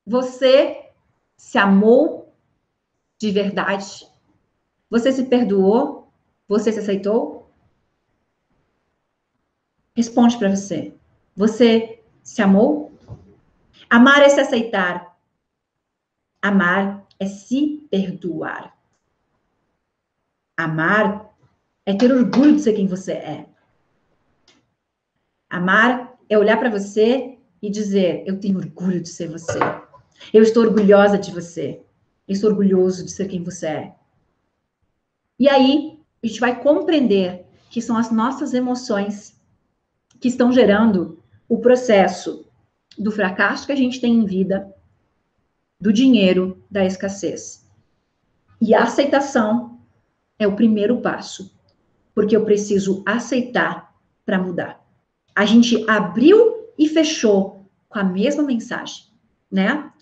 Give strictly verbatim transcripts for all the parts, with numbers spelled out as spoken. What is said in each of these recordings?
Você se amou de verdade? Você se perdoou? Você se aceitou? Responde para você. Você se amou? Amar é se aceitar. Amar é se perdoar. Amar é ter orgulho de ser quem você é. Amar é olhar para você e dizer: eu tenho orgulho de ser você. Eu estou orgulhosa de você. Eu estou orgulhoso de ser quem você é. E aí, a gente vai compreender que são as nossas emoções que estão gerando o processo do fracasso que a gente tem em vida, do dinheiro, da escassez. E a aceitação é o primeiro passo, porque eu preciso aceitar para mudar. A gente abriu e fechou com a mesma mensagem, né?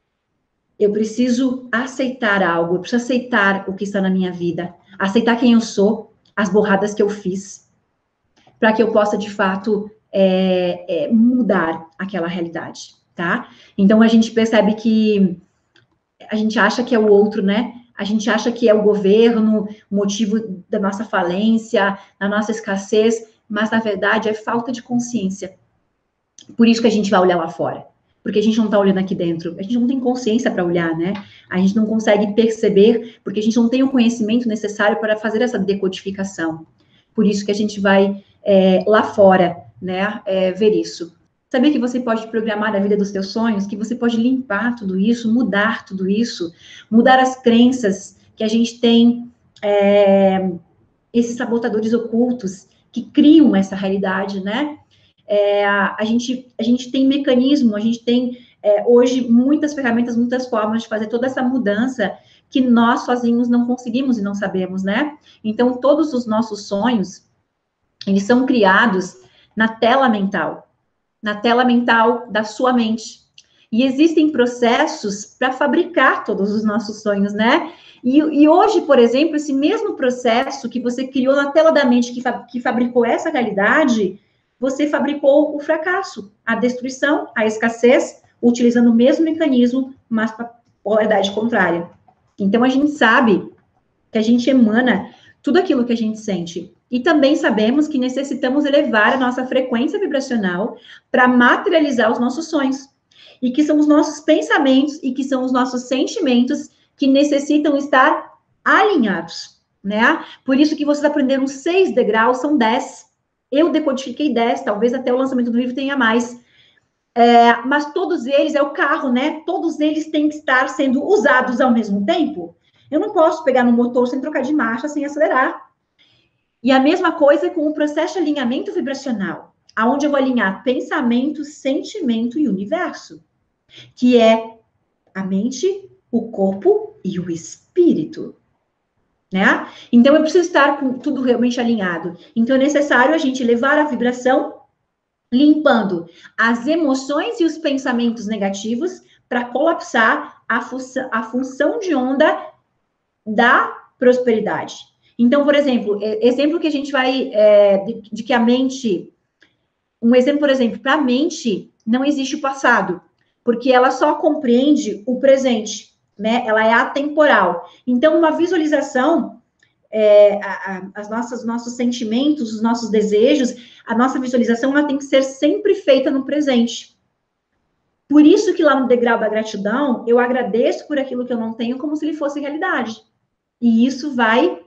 Eu preciso aceitar algo, eu preciso aceitar o que está na minha vida, aceitar quem eu sou, as borradas que eu fiz, para que eu possa, de fato, é, é, mudar aquela realidade, tá? Então, a gente percebe que a gente acha que é o outro, né? A gente acha que é o governo, o motivo da nossa falência, da nossa escassez, mas, na verdade, é falta de consciência. Por isso que a gente vai olhar lá fora. Porque a gente não está olhando aqui dentro. A gente não tem consciência para olhar, né? A gente não consegue perceber, porque a gente não tem o conhecimento necessário para fazer essa decodificação. Por isso que a gente vai é, lá fora, né, é, ver isso. Sabia que você pode programar a vida dos seus sonhos, que você pode limpar tudo isso, mudar tudo isso, mudar as crenças que a gente tem, é, esses sabotadores ocultos que criam essa realidade, né? É, a, gente, a gente tem mecanismo, a gente tem é, hoje muitas ferramentas, muitas formas de fazer toda essa mudança que nós sozinhos não conseguimos e não sabemos, né? Então, todos os nossos sonhos, eles são criados na tela mental, na tela mental da sua mente. E existem processos para fabricar todos os nossos sonhos, né? E, e, hoje, por exemplo, esse mesmo processo que você criou na tela da mente, que, fa que fabricou essa realidade, você fabricou o fracasso, a destruição, a escassez, utilizando o mesmo mecanismo, mas para a polaridade contrária. Então, a gente sabe que a gente emana tudo aquilo que a gente sente. E também sabemos que necessitamos elevar a nossa frequência vibracional para materializar os nossos sonhos. E que são os nossos pensamentos e que são os nossos sentimentos que necessitam estar alinhados, né? Por isso que vocês aprenderam seis degraus, são dez. Eu decodifiquei dez, talvez até o lançamento do livro tenha mais. É, mas todos eles, é o carro, né? Todos eles têm que estar sendo usados ao mesmo tempo. Eu não posso pegar no motor sem trocar de marcha, sem acelerar. E a mesma coisa com o processo de alinhamento vibracional, aonde eu vou alinhar pensamento, sentimento e universo, que é a mente, o corpo e o espírito. Né? Então, eu preciso estar com tudo realmente alinhado. Então, é necessário a gente levar a vibração, limpando as emoções e os pensamentos negativos para colapsar a, fu a função de onda da prosperidade. Então, por exemplo, exemplo que a gente vai, é, de, de que a mente, um exemplo, por exemplo, para a mente não existe o passado, porque ela só compreende o presente, né? Ela é atemporal. Então, uma visualização, é, a, a, as nossas, nossos sentimentos, os nossos desejos, a nossa visualização, ela tem que ser sempre feita no presente. Por isso que lá no degrau da gratidão, eu agradeço por aquilo que eu não tenho como se ele fosse realidade. E isso vai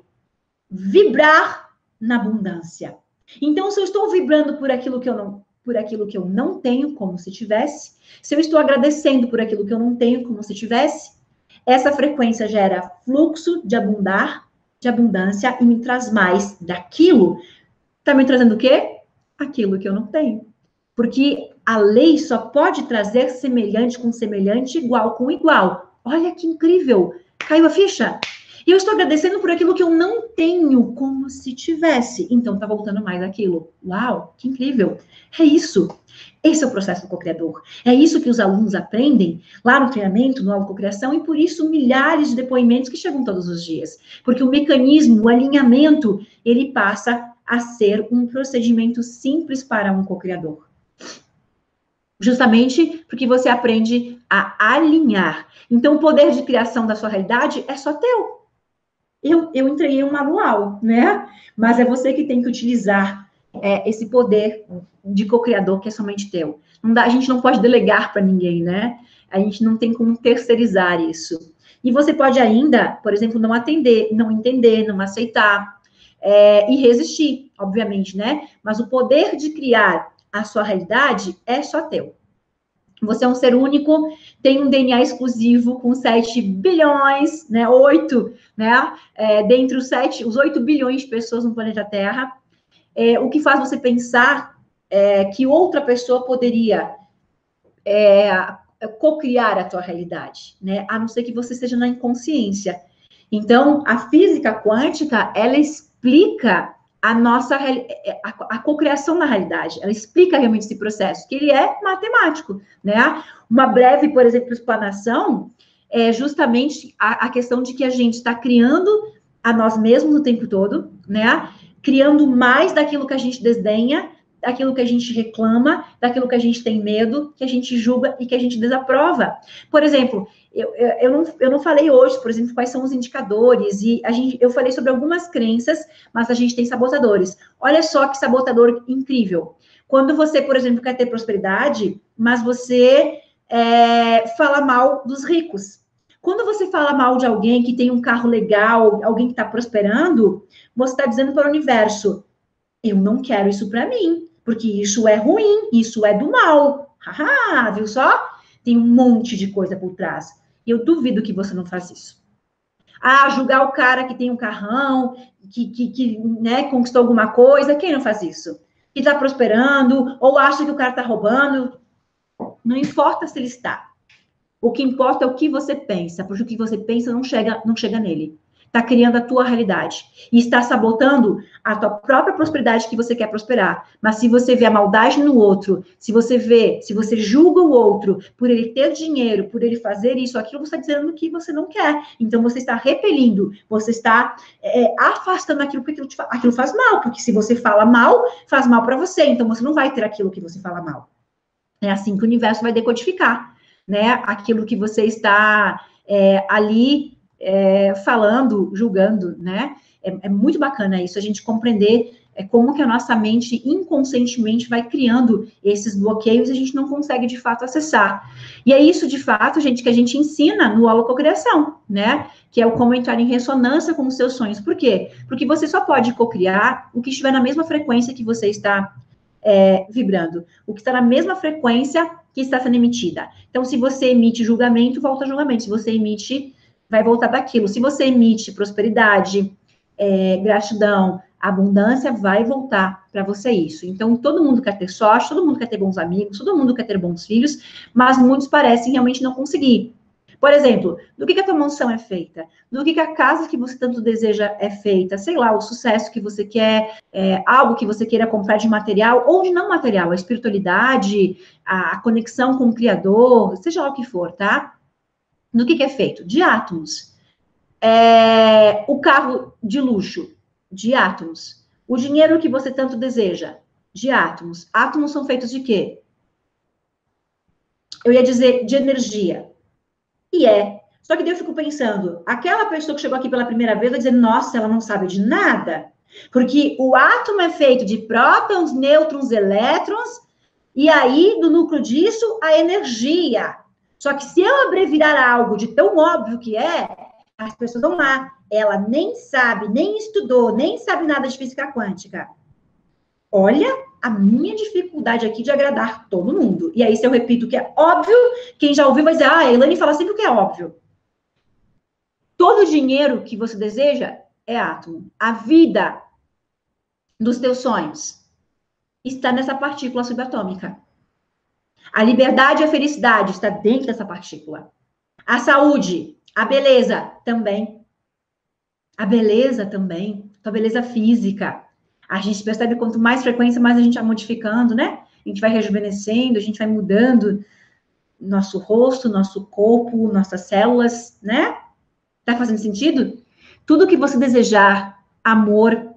vibrar na abundância. Então, se eu estou vibrando por aquilo que eu não, por aquilo que eu não tenho, como se tivesse, se eu estou agradecendo por aquilo que eu não tenho, como se tivesse, essa frequência gera fluxo de abundar, de abundância e me traz mais daquilo. Tá me trazendo o quê? Aquilo que eu não tenho. Porque a lei só pode trazer semelhante com semelhante, igual com igual. Olha que incrível! Caiu a ficha? E eu estou agradecendo por aquilo que eu não tenho, como se tivesse. Então, tá voltando mais aquilo. Uau, que incrível. É isso. Esse é o processo do co-criador. É isso que os alunos aprendem lá no treinamento, no autococriação, e por isso milhares de depoimentos que chegam todos os dias. Porque o mecanismo, o alinhamento, ele passa a ser um procedimento simples para um co-criador. Justamente porque você aprende a alinhar. Então, o poder de criação da sua realidade é só teu. Eu, eu entreguei um manual, né? Mas é você que tem que utilizar é, esse poder de co-criador que é somente teu. Não dá, a gente não pode delegar para ninguém, né? A gente não tem como terceirizar isso. E você pode ainda, por exemplo, não atender, não entender, não aceitar é, e resistir, obviamente, né? Mas o poder de criar a sua realidade é só teu. Você é um ser único, tem um D N A exclusivo com sete bilhões, né? oito, né? É, dentre os sete, os oito bilhões de pessoas no planeta Terra. É, o que faz você pensar é, que outra pessoa poderia é, co-criar a tua realidade, né? A não ser que você esteja na inconsciência. Então, a física quântica, ela explica a nossa a, a cocriação na realidade. Ela explica realmente esse processo, que ele é matemático, né? Uma breve, por exemplo, explanação é justamente a, a questão de que a gente está criando a nós mesmos o tempo todo, né? Criando mais daquilo que a gente desdenha, daquilo que a gente reclama, daquilo que a gente tem medo, que a gente julga e que a gente desaprova. Por exemplo, eu, eu, eu, não, eu não falei hoje, por exemplo, quais são os indicadores, e a gente, eu falei sobre algumas crenças, mas a gente tem sabotadores. Olha só que sabotador incrível. Quando você, por exemplo, quer ter prosperidade, mas você é, fala mal dos ricos. Quando você fala mal de alguém que tem um carro legal, alguém que está prosperando, você está dizendo para o universo, eu não quero isso para mim, porque isso é ruim, isso é do mal. Haha, viu só? Tem um monte de coisa por trás. E eu duvido que você não faz isso. Ah, julgar o cara que tem um carrão, que, que, que né, conquistou alguma coisa, quem não faz isso? Que está prosperando, ou acha que o cara está roubando. Não importa se ele está. O que importa é o que você pensa, porque o que você pensa não chega, não chega nele. Está criando a tua realidade. E está sabotando a tua própria prosperidade que você quer prosperar. Mas se você vê a maldade no outro, se você vê, se você julga o outro por ele ter dinheiro, por ele fazer isso, aquilo, você está dizendo que você não quer. Então, você está repelindo, você está é, afastando aquilo, porque aquilo, aquilo faz mal. Porque se você fala mal, faz mal para você. Então, você não vai ter aquilo que você fala mal. É assim que o universo vai decodificar, né? Aquilo que você está é, ali é, falando, julgando, né? É, é muito bacana isso, a gente compreender é, como que a nossa mente inconscientemente vai criando esses bloqueios e a gente não consegue, de fato, acessar. E é isso, de fato, gente, que a gente ensina no Holococriação, né? Que é o como entrar em ressonância com os seus sonhos. Por quê? Porque você só pode cocriar o que estiver na mesma frequência que você está É, vibrando, o que está na mesma frequência que está sendo emitida. Então, se você emite julgamento, volta julgamento. Se você emite, vai voltar daquilo. Se você emite prosperidade, é, gratidão, abundância, vai voltar para você isso. Então, todo mundo quer ter sorte, todo mundo quer ter bons amigos, todo mundo quer ter bons filhos, mas muitos parecem realmente não conseguir. Por exemplo, do que, que a tua mansão é feita? Do que, que a casa que você tanto deseja é feita? Sei lá, o sucesso que você quer, é, algo que você queira comprar de material ou de não material, a espiritualidade, a, a conexão com o Criador, seja lá o que for, tá? Do que, que é feito? De átomos. É, o carro de luxo, de átomos. O dinheiro que você tanto deseja, de átomos. Átomos são feitos de quê? Eu ia dizer de energia. E é. Só que daí eu fico pensando, aquela pessoa que chegou aqui pela primeira vez vai dizer, nossa, ela não sabe de nada. Porque o átomo é feito de prótons, nêutrons, elétrons, e aí, do núcleo disso, a energia. Só que se eu abreviar algo de tão óbvio que é, as pessoas vão lá, ela nem sabe, nem estudou, nem sabe nada de física quântica. Olha a minha dificuldade aqui de agradar todo mundo. E aí, se eu repito que é óbvio, quem já ouviu vai dizer, ah, a Elaine fala sempre o que é óbvio. Todo o dinheiro que você deseja é átomo. A vida dos teus sonhos está nessa partícula subatômica. A liberdade e a felicidade está dentro dessa partícula. A saúde, a beleza também. A beleza também. A beleza física. A gente percebe quanto mais frequência, mais a gente vai modificando, né? A gente vai rejuvenescendo, a gente vai mudando nosso rosto, nosso corpo, nossas células, né? Tá fazendo sentido? Tudo que você desejar, amor,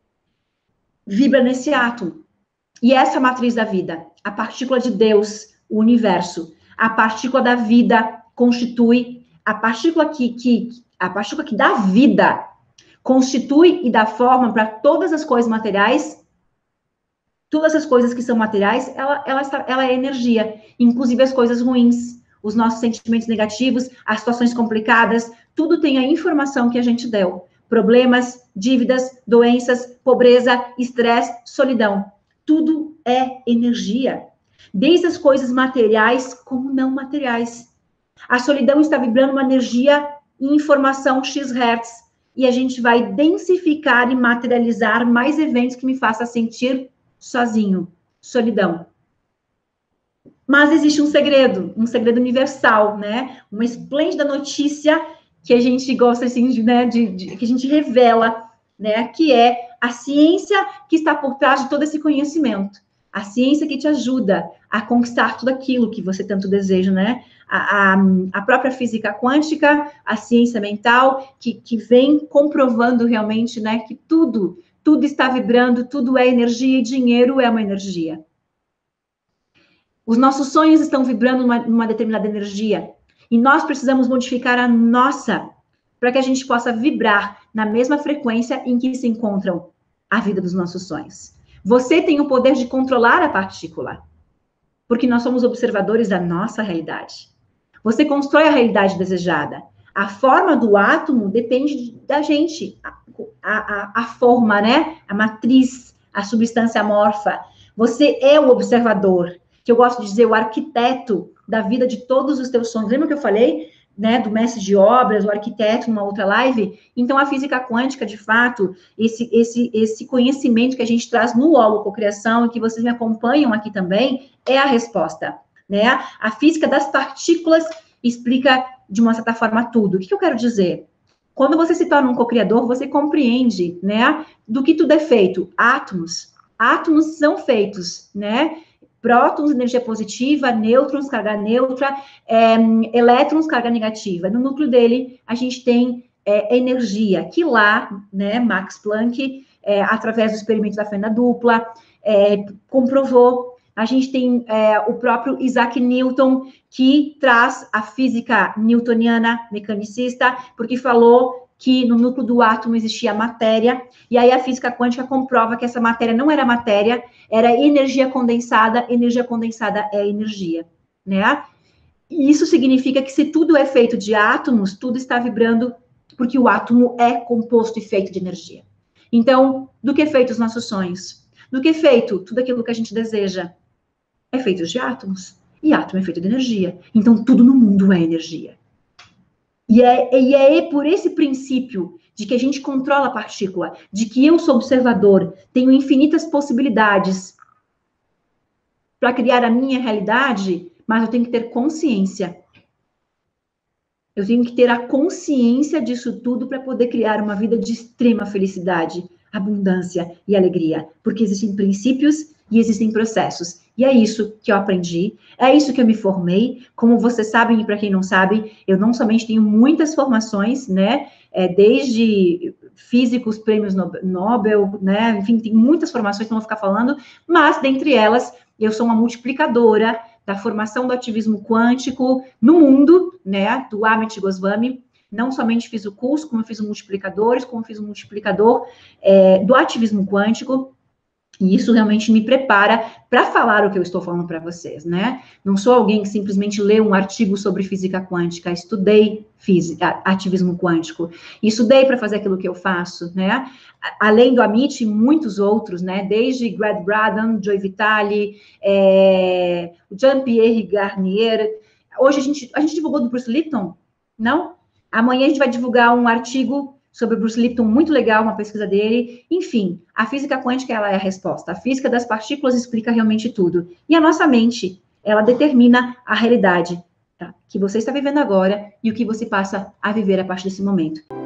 vibra nesse átomo. E essa é a matriz da vida, a partícula de Deus, o universo. A partícula da vida constitui, a partícula que, que, a partícula que dá vida, constitui e dá forma para todas as coisas materiais. Todas as coisas que são materiais, ela, ela, ela é energia, inclusive as coisas ruins, os nossos sentimentos negativos, as situações complicadas, tudo tem a informação que a gente deu. Problemas, dívidas, doenças, pobreza, estresse, solidão. Tudo é energia. Desde as coisas materiais como não materiais. A solidão está vibrando uma energia em informação X hertz. E a gente vai densificar e materializar mais eventos que me façam sentir sozinho, solidão. Mas existe um segredo, um segredo universal, né? Uma esplêndida notícia que a gente gosta, assim, de, né, de, de, que a gente revela, né? Que é a ciência que está por trás de todo esse conhecimento. A ciência que te ajuda a conquistar tudo aquilo que você tanto deseja, né? A, a, a própria física quântica, a ciência mental, que, que vem comprovando realmente, né? Que tudo... Tudo está vibrando, tudo é energia e dinheiro é uma energia. Os nossos sonhos estão vibrando numa, numa determinada energia. E nós precisamos modificar a nossa, para que a gente possa vibrar na mesma frequência em que se encontram a vida dos nossos sonhos. Você tem o poder de controlar a partícula, porque nós somos observadores da nossa realidade. Você constrói a realidade desejada. A forma do átomo depende da gente. A, a, a forma, né? A matriz, a substância amorfa. Você é o observador, que eu gosto de dizer, o arquiteto da vida de todos os teus sonhos. Lembra que eu falei, né, do mestre de obras, o arquiteto, numa outra live? Então, a física quântica, de fato, esse, esse, esse conhecimento que a gente traz no Holococriação, e que vocês me acompanham aqui também, é a resposta, né? A física das partículas explica, de uma certa forma, tudo. O que eu quero dizer? Quando você se torna um co-criador, você compreende, né, do que tudo é feito. Átomos. Átomos são feitos, né? Prótons, energia positiva, nêutrons, carga neutra, é, elétrons, carga negativa. No núcleo dele, a gente tem é, energia, que lá, né, Max Planck, é, através do experimento da fenda dupla, é, comprovou. A gente tem é, o próprio Isaac Newton, que traz a física newtoniana mecanicista, porque falou que no núcleo do átomo existia matéria, e aí a física quântica comprova que essa matéria não era matéria, era energia condensada, energia condensada é energia, né? E isso significa que se tudo é feito de átomos, tudo está vibrando, porque o átomo é composto e feito de energia. Então, do que é feito os nossos sonhos? Do que é feito tudo aquilo que a gente deseja? É feito de átomos, e átomo é feito de energia. Então, tudo no mundo é energia. E é, e é por esse princípio de que a gente controla a partícula, de que eu sou observador, tenho infinitas possibilidades para criar a minha realidade, mas eu tenho que ter consciência. Eu tenho que ter a consciência disso tudo para poder criar uma vida de extrema felicidade, abundância e alegria. Porque existem princípios e existem processos. E é isso que eu aprendi, é isso que eu me formei. Como vocês sabem, e para quem não sabe, eu não somente tenho muitas formações, né? É, desde físicos, prêmios Nobel, né? Enfim, tem muitas formações que eu não vou ficar falando, mas dentre elas, eu sou uma multiplicadora da formação do ativismo quântico no mundo, né? Do Amit Goswami. Não somente fiz o curso, como eu fiz o multiplicadores, como eu fiz o multiplicador é, do ativismo quântico. E isso realmente me prepara para falar o que eu estou falando para vocês, né? Não sou alguém que simplesmente lê um artigo sobre física quântica, estudei física, ativismo quântico, e estudei para fazer aquilo que eu faço, né? Além do Amit, muitos outros, né? Desde Greg Braden, Joy Vitale, é, Jean-Pierre Garnier. Hoje a gente, a gente divulgou do Bruce Lipton, não? Amanhã a gente vai divulgar um artigo sobre o Bruce Lipton, muito legal, uma pesquisa dele. Enfim, a física quântica, ela é a resposta. A física das partículas explica realmente tudo. E a nossa mente, ela determina a realidade, tá? Que você está vivendo agora e o que você passa a viver a partir desse momento.